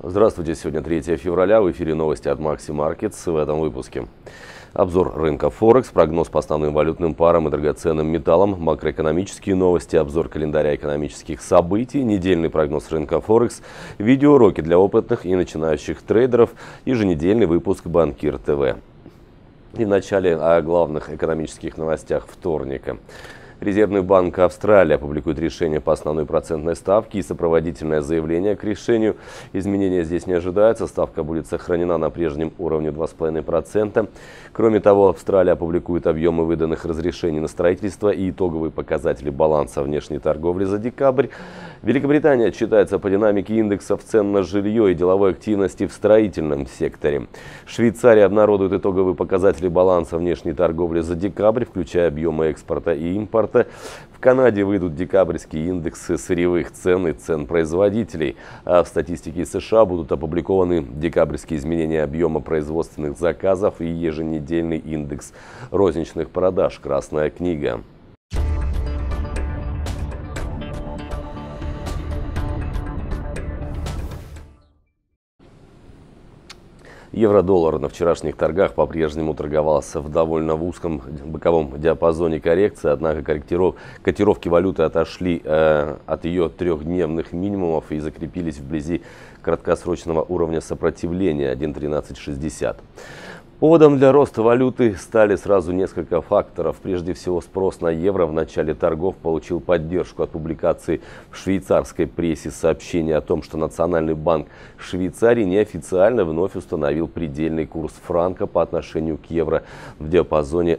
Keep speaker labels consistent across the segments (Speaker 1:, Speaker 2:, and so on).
Speaker 1: Здравствуйте, сегодня 3 февраля, в эфире новости от Maxi Markets. В этом выпуске обзор рынка Форекс, прогноз по основным валютным парам и драгоценным металлам, макроэкономические новости, обзор календаря экономических событий, недельный прогноз рынка Форекс, видеоуроки для опытных и начинающих трейдеров, еженедельный выпуск Банкир ТВ. И в начале о главных экономических новостях вторника. Резервный банк Австралии опубликует решение по основной процентной ставке и сопроводительное заявление к решению. Изменения здесь не ожидается. Ставка будет сохранена на прежнем уровне 2,5%. Кроме того, Австралия опубликует объемы выданных разрешений на строительство и итоговые показатели баланса внешней торговли за декабрь. Великобритания отчитается по динамике индексов цен на жилье и деловой активности в строительном секторе. Швейцария обнародует итоговые показатели баланса внешней торговли за декабрь, включая объемы экспорта и импорта. В Канаде выйдут декабрьские индексы сырьевых цен и цен производителей. А в статистике США будут опубликованы декабрьские изменения объема производственных заказов и еженедельный индекс розничных продаж «Красная книга». Евро-доллар на вчерашних торгах по-прежнему торговался в довольно узком боковом диапазоне коррекции, однако котировки валюты отошли от ее трехдневных минимумов и закрепились вблизи краткосрочного уровня сопротивления 1.1360. Поводом для роста валюты стали сразу несколько факторов. Прежде всего, спрос на евро в начале торгов получил поддержку от публикации в швейцарской прессе сообщения о том, что Национальный банк Швейцарии неофициально вновь установил предельный курс франка по отношению к евро в диапазоне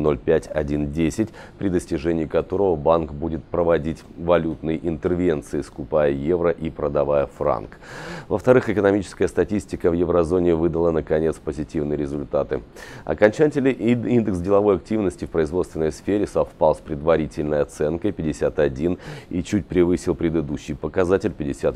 Speaker 1: 1.05-1.10, при достижении которого банк будет проводить валютные интервенции, скупая евро и продавая франк. Во-вторых, экономическая статистика в еврозоне выдала, наконец, позитивный результат. Окончательный индекс деловой активности в производственной сфере совпал с предварительной оценкой 51 и чуть превысил предыдущий показатель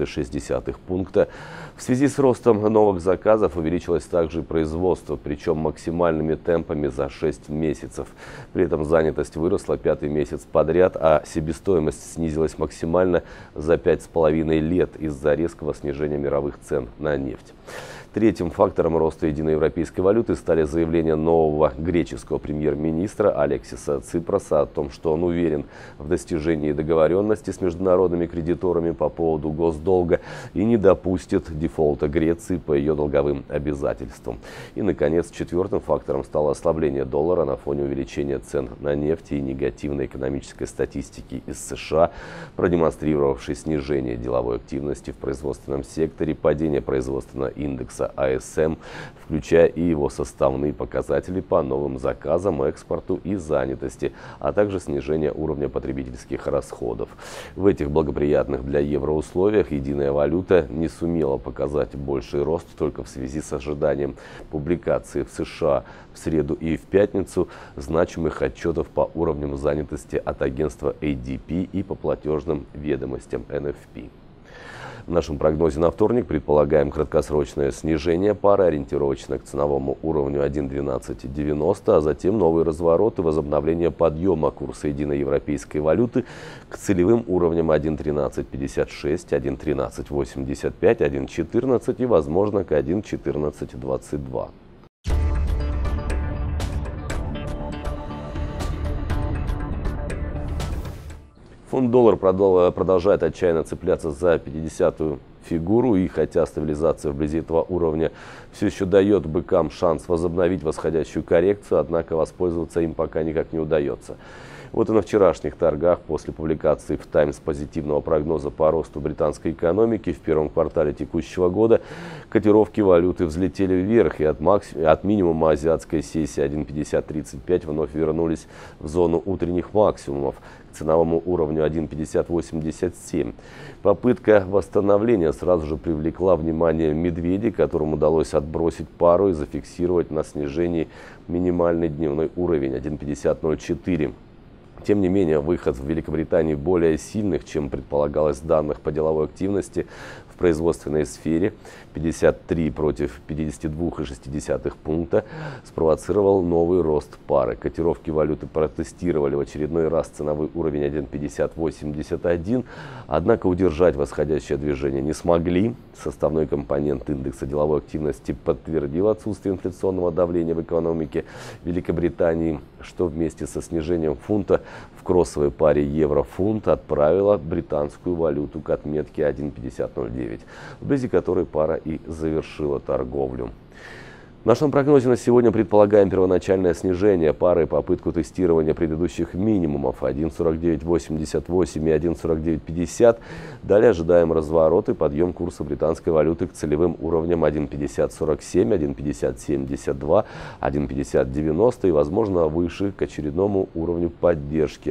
Speaker 1: 50,6 пункта. В связи с ростом новых заказов увеличилось также производство, причем максимальными темпами за 6 месяцев. При этом занятость выросла 5-й месяц подряд, а себестоимость снизилась максимально за 5,5 лет из-за резкого снижения мировых цен на нефть. Третьим фактором роста единой европейской валюты стали заявления нового греческого премьер-министра Алексиса Ципроса о том, что он уверен в достижении договоренности с международными кредиторами по поводу госдолга и не допустит дефолта Греции по ее долговым обязательствам. И, наконец, четвертым фактором стало ослабление доллара на фоне увеличения цен на нефть и негативной экономической статистики из США, продемонстрировавшей снижение деловой активности в производственном секторе, падение производственного индекса АСМ, включая и его составные показатели по новым заказам, экспорту и занятости, а также снижение уровня потребительских расходов. В этих благоприятных для евро условиях единая валюта не сумела показать больший рост только в связи с ожиданием публикации в США в среду и в пятницу значимых отчетов по уровням занятости от агентства ADP и по платежным ведомостям NFP. В нашем прогнозе на вторник предполагаем краткосрочное снижение пары, ориентировочно к ценовому уровню 1.1290, а затем новый разворот и возобновление подъема курса единой европейской валюты к целевым уровням 1.1356, 1.1385, 1.14 и, возможно, к 1.1422. Фунт-доллар продолжает отчаянно цепляться за 50-ю фигуру, и хотя стабилизация вблизи этого уровня все еще дает быкам шанс возобновить восходящую коррекцию, однако воспользоваться им пока никак не удается. Вот и на вчерашних торгах после публикации в «Таймс» позитивного прогноза по росту британской экономики в первом квартале текущего года котировки валюты взлетели вверх и от минимума азиатской сессии 1.5035 вновь вернулись в зону утренних максимумов к ценовому уровню 1.5087. Попытка восстановления сразу же привлекла внимание медведей, которым удалось отбросить пару и зафиксировать на снижении минимальный дневной уровень 1.5004. Тем не менее, выход в Великобритании более сильных, чем предполагалось, данных по деловой активности в производственной сфере 53 против 52,6 пункта спровоцировал новый рост пары. Котировки валюты протестировали в очередной раз ценовой уровень 1,5081, однако удержать восходящее движение не смогли. Составной компонент индекса деловой активности подтвердил отсутствие инфляционного давления в экономике Великобритании, что вместе со снижением фунта в кроссовой паре евро-фунт отправило британскую валюту к отметке 1,5009, вблизи которой пара и завершила торговлю. В нашем прогнозе на сегодня предполагаем первоначальное снижение пары, попытку тестирования предыдущих минимумов 1,4988 и 1,4950. Далее ожидаем разворот и подъем курса британской валюты к целевым уровням 1,5047, 1,5072, 1,5090 и, возможно, выше к очередному уровню поддержки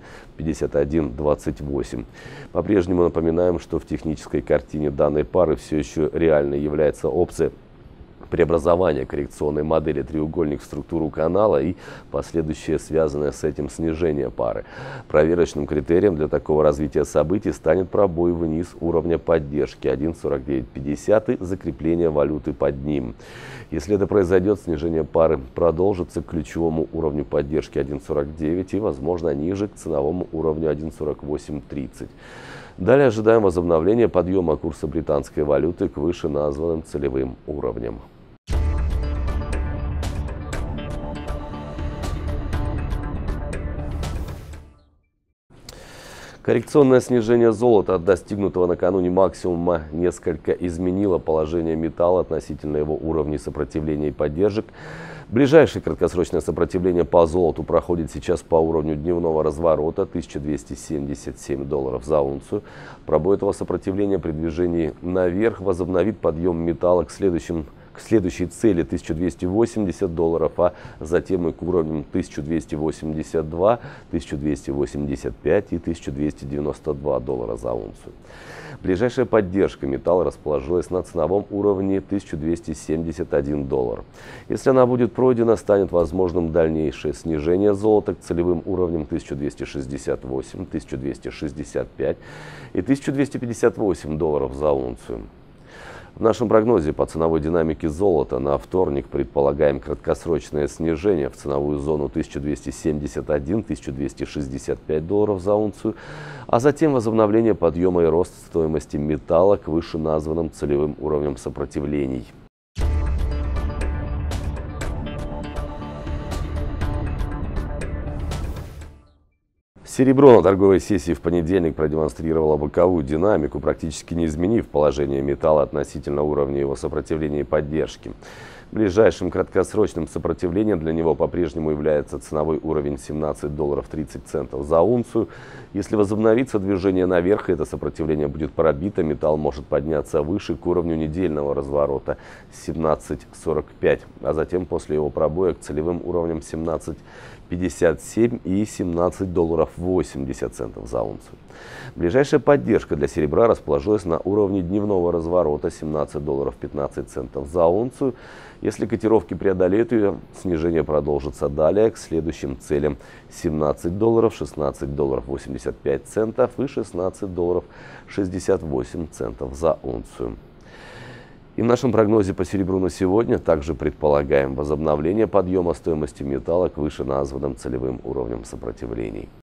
Speaker 1: 1,5128. По-прежнему напоминаем, что в технической картине данной пары все еще реальной является опция преобразование коррекционной модели треугольник в структуру канала и последующее связанное с этим снижение пары. Проверочным критерием для такого развития событий станет пробой вниз уровня поддержки 1,4950 и закрепление валюты под ним. Если это произойдет, снижение пары продолжится к ключевому уровню поддержки 1,49 и, возможно, ниже к ценовому уровню 1,4830. Далее ожидаем возобновления подъема курса британской валюты к вышеназванным целевым уровням. Коррекционное снижение золота от достигнутого накануне максимума несколько изменило положение металла относительно его уровней сопротивления и поддержек. Ближайшее краткосрочное сопротивление по золоту проходит сейчас по уровню дневного разворота $1277 за унцию. Пробой этого сопротивления при движении наверх возобновит подъем металла к следующей цели $1280, а затем и к уровням 1282, 1285 и $1292 за унцию. Ближайшая поддержка металла расположилась на ценовом уровне $1271. Если она будет пройдена, станет возможным дальнейшее снижение золота к целевым уровням 1268, 1265 и $1258 за унцию. В нашем прогнозе по ценовой динамике золота на вторник предполагаем краткосрочное снижение в ценовую зону $1271–1265 за унцию, а затем возобновление подъема и рост стоимости металла к вышеназванным целевым уровням сопротивлений. Серебро на торговой сессии в понедельник продемонстрировало боковую динамику, практически не изменив положение металла относительно уровня его сопротивления и поддержки. Ближайшим краткосрочным сопротивлением для него по-прежнему является ценовой уровень $17.30 за унцию. Если возобновится движение наверх, это сопротивление будет пробито, металл может подняться выше к уровню недельного разворота $17.45, а затем после его пробоя к целевым уровням $17.57 и $17.80 за унцию. Ближайшая поддержка для серебра расположилась на уровне дневного разворота $17.15 за унцию. Если котировки преодолеют ее, снижение продолжится далее к следующим целям $17, $16.85 и $16.68 за унцию. И в нашем прогнозе по серебру на сегодня также предполагаем возобновление подъема стоимости металла к вышеназванным целевым уровням сопротивлений.